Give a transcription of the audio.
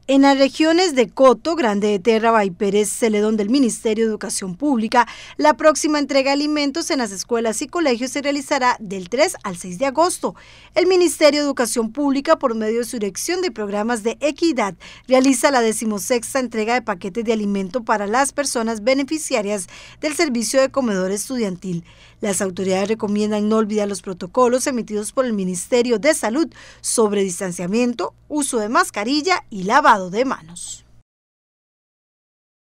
En las regiones de Coto, Grande de Terra, Baipérez, Celedón del Ministerio de Educación Pública, la próxima entrega de alimentos en las escuelas y colegios se realizará del 3 al 6 de agosto. El Ministerio de Educación Pública, por medio de su dirección de programas de equidad, realiza la 16ª entrega de paquetes de alimento para las personas beneficiarias del servicio de comedor estudiantil. Las autoridades recomiendan no olvidar los protocolos emitidos por el Ministerio de Salud sobre distanciamiento, uso de mascarilla y lavado de manos.